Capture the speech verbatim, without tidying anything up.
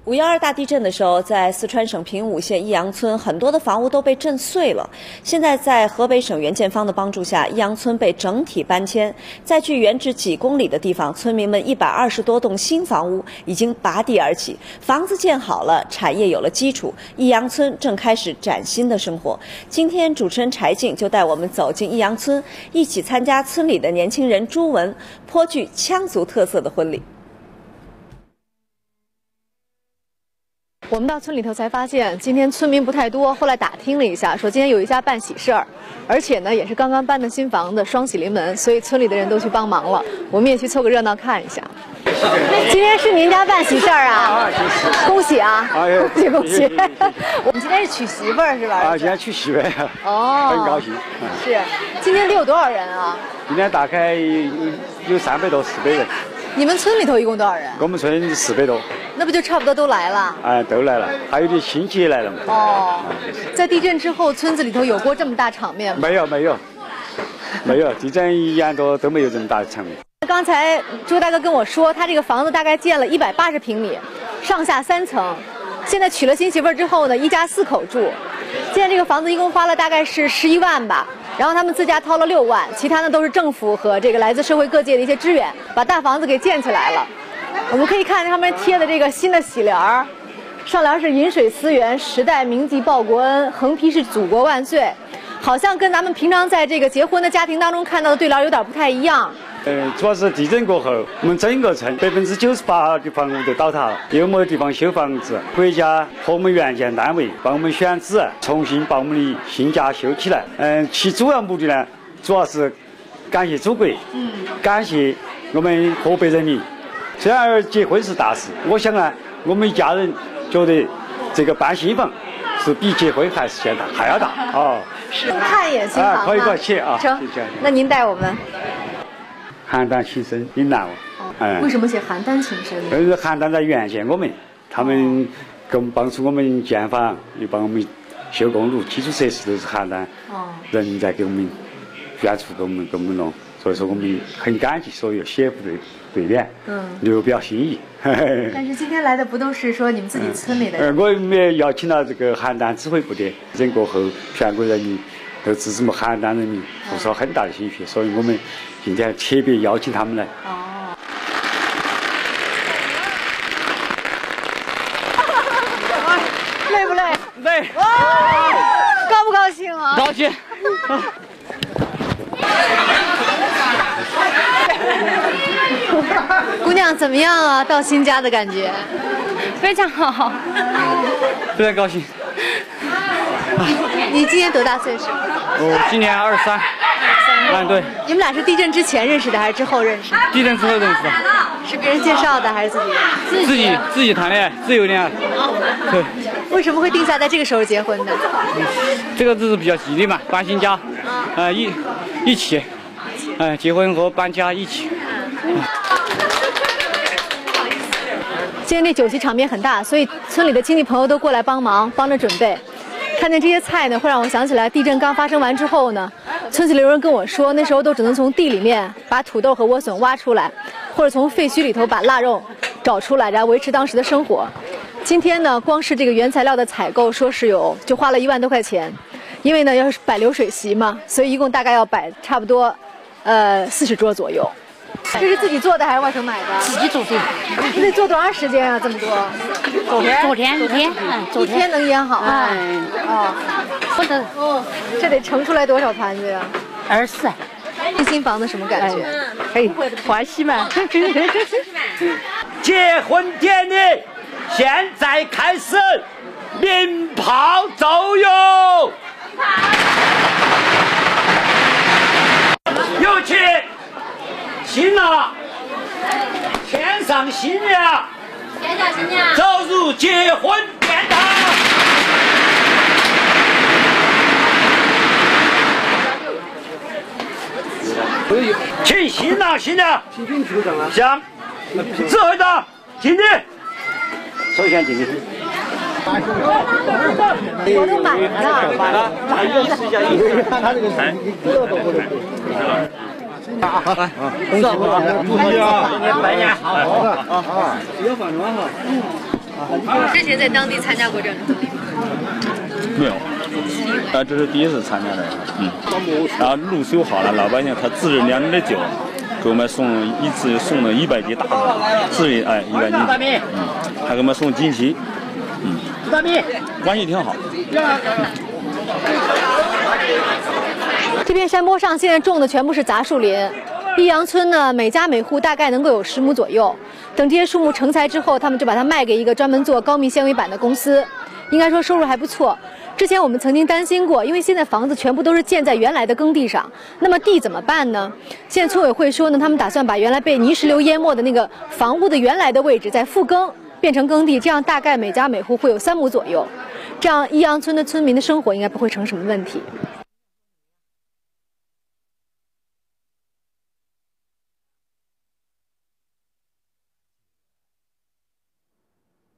五一二大地震的时候，在四川省平武县益阳村，很多的房屋都被震碎了。现在在河北省援建方的帮助下，益阳村被整体搬迁。在距原址几公里的地方，村民们一百二十多栋新房屋已经拔地而起，房子建好了，产业有了基础，益阳村正开始崭新的生活。今天，主持人柴静就带我们走进益阳村，一起参加村里的年轻人朱文颇具羌族特色的婚礼。 我们到村里头才发现，今天村民不太多。后来打听了一下，说今天有一家办喜事儿，而且呢也是刚刚搬的新房子，双喜临门，所以村里的人都去帮忙了。我们也去凑个热闹看一下。今天是您家办喜事儿啊？恭喜啊！恭喜恭喜！我们今天是娶媳妇儿是吧？ 啊，今天娶媳妇儿。 哦， 很高兴。 是，今天得有多少人啊？ 今天大概有三百多、四百人。 你们村里头一共多少人？ 我们村四百多， 那不就差不多都来了？ 哎，都来了，还有点亲戚也来了嘛。 哦，在地震之后，村子里头有过这么大场面吗？ 没有，没有，没有，地震一年多都没有这么大的场面。 刚才朱大哥跟我说，他这个房子大概建了一百八十平米，上下三层。现在娶了新媳妇儿之后呢，一家四口住。建这个房子一共花了大概是十一万吧。 然后他们自家掏了六万，其他呢都是政府和这个来自社会各界的一些支援，把大房子给建起来了。我们可以看上面贴的这个新的喜联儿，上联是“饮水思源，时代铭记报国恩”，横批是“祖国万岁”，好像跟咱们平常在这个结婚的家庭当中看到的对联有点不太一样。 嗯，主要是地震过后，我们整个村百分之九十八的房屋都倒塌了，又没有地方修房子。国家和我们援建单位帮我们选址，重新把我们的新家修起来。嗯，其主要目的呢，主要是感谢祖国，嗯，感谢我们河北人民。虽然结婚是大事，我想呢，我们一家人觉得这个搬新房是比结婚还是现大还要大哦。 是，看一眼新房吗？ 啊，可以，可以去啊。 成，那您带我们。 邯郸情深岭南哦， 嗯，为什么写邯郸情深呢？ 因为邯郸在援建我们，他们给我们帮助我们建房，又帮我们修公路，基础设施都是邯郸人民在给我们捐出，给我们给我们弄，所以说我们很感激所有协助的队员，嗯，留表心意。 但是今天来的不都是说你们自己村里的人？ 嗯，我们也邀请了这个邯郸指挥部的，地震过后全国人民都支持我们邯郸人民，付出了很大的心血，所以我们。 今天特别邀请他们来。哦。 累不累？ 累。 哇！高不高兴啊？ 高兴。 姑娘怎么样啊？到新家的感觉？ 非常好。 非常高兴。 你今年多大岁数？ 我今年二十三。 嗯，对。 你们俩是地震之前认识的还是之后认识的？ 地震之后认识的。 是别人介绍的还是自己？ 自己自己谈恋爱，自由恋爱。对。 为什么会定下在这个时候结婚呢？ 这个日子比较吉利嘛，搬新家，呃一一起，呃结婚和搬家一起。 今天这酒席场面很大，所以村里的亲戚朋友都过来帮忙，帮着准备。 看见这些菜呢，会让我想起来地震刚发生完之后呢，村子里有人跟我说，那时候都只能从地里面把土豆和莴笋挖出来，或者从废墟里头把腊肉找出来，然后维持当时的生活。今天呢，光是这个原材料的采购，说是有就花了一万多块钱，因为呢要是摆流水席嘛，所以一共大概要摆差不多，呃四十桌左右。 这是自己做的还是外头买的？ 自己做的。 你得做多长时间啊？这么多？ 昨天，昨天，一天，嗯， 一天能腌好啊？ 嗯， 哦， 不得。 哦，这得盛出来多少盘子呀？ 二十。 新房子什么感觉？ 哎，欢喜嘛。 结婚典礼现在开始，鸣炮奏乐，有请。 新郎牵上新娘， 牵上新娘， 走入结婚殿堂。请新郎新娘向指挥长敬礼。首先敬礼。 我都买了。 买了，来意思一下意思。看他这个菜。啊，来啊！恭喜啊！恭喜啊！新年拜年好！啊啊！要放什么哈？ 之前在当地参加过这样的婚礼吗？ 没有，啊，这是第一次参加这个，嗯。然后路修好了，老百姓他自制酿的酒，给我们送一次送了一百斤大米，自制哎一百斤，嗯，还给我们送锦旗，嗯，关系挺好。 这片山坡上现在种的全部是杂树林，益阳村呢每家每户大概能够有十亩左右。等这些树木成材之后，他们就把它卖给一个专门做高密纤维板的公司，应该说收入还不错。之前我们曾经担心过，因为现在房子全部都是建在原来的耕地上，那么地怎么办呢？现在村委会说呢，他们打算把原来被泥石流淹没的那个房屋的原来的位置再复耕，变成耕地，这样大概每家每户会有三亩左右，这样益阳村的村民的生活应该不会成什么问题。